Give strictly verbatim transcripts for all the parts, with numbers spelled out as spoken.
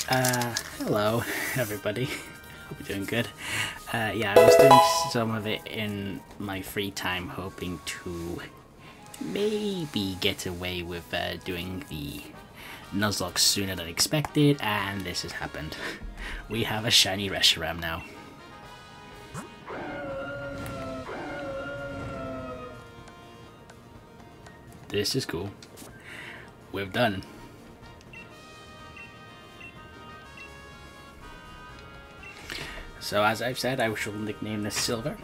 Uh, hello, everybody. Hope you're doing good. Uh, yeah, I was doing some of it in my free time, hoping to maybe get away with uh, doing the Nuzlocke sooner than expected, and this has happened. We have a shiny Reshiram now. This is cool. We're done. So as I've said, I shall nickname this Silver.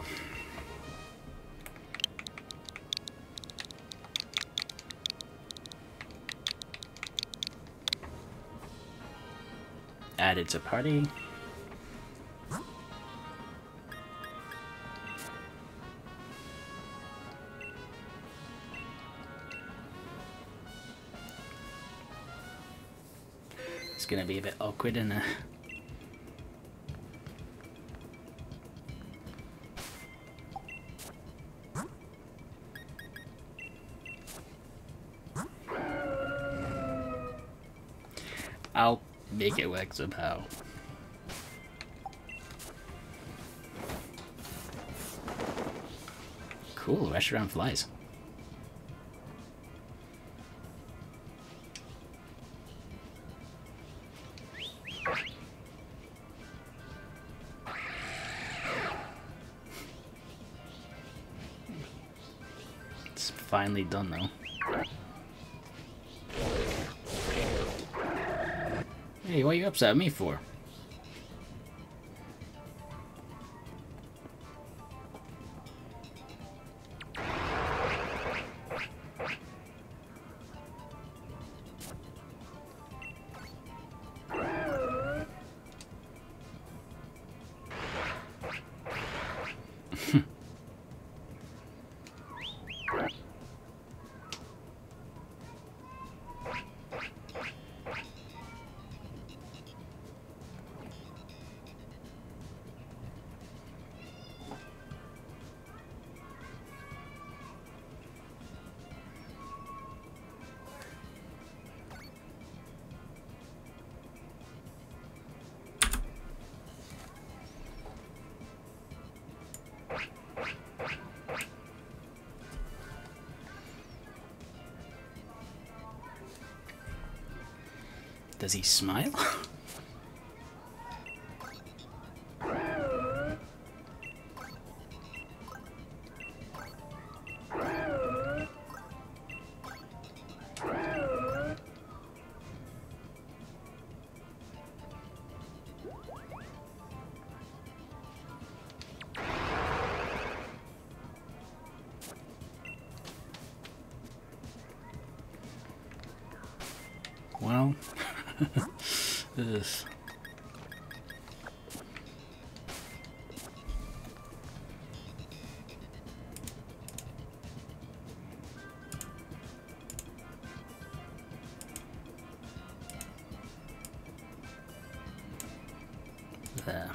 Added to party. It's gonna be a bit awkward in a I'll make it work somehow. Cool, Reshiram flies. It's finally done though. Hey, what are you upset at me for? Does he smile? Well, this. There.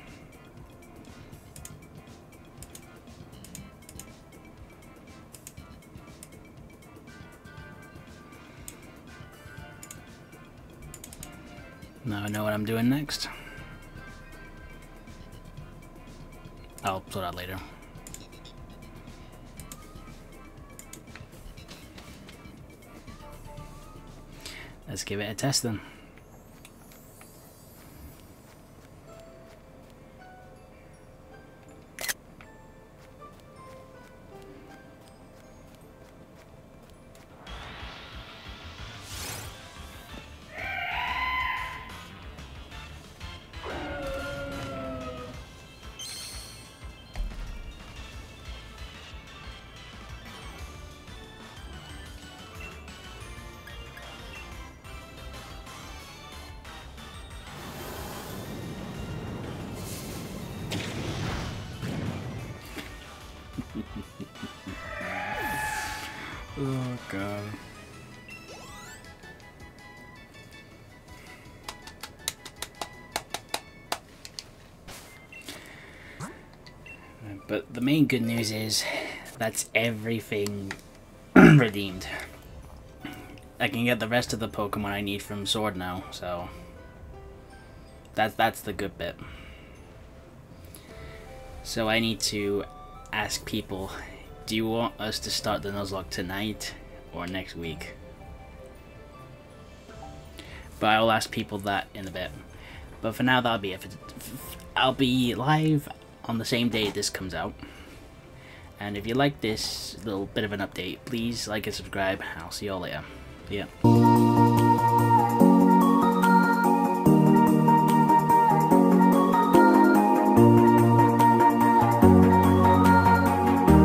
Now I know what I'm doing next. I'll sort out later. Let's give it a test then. Oh god. But the main good news is that's everything redeemed. I can get the rest of the Pokemon I need from Sword now, so That's that's the good bit. So I need to ask people, do you want us to start the Nuzlocke tonight or next week? But I'll ask people that in a bit. But for now, that'll be it. I'll be live on the same day this comes out. And if you like this little bit of an update, please like and subscribe. I'll see you all later. See ya.